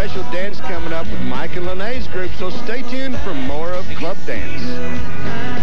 special dance coming up with Mike and Lene's group, so stay tuned for more of Club Dance.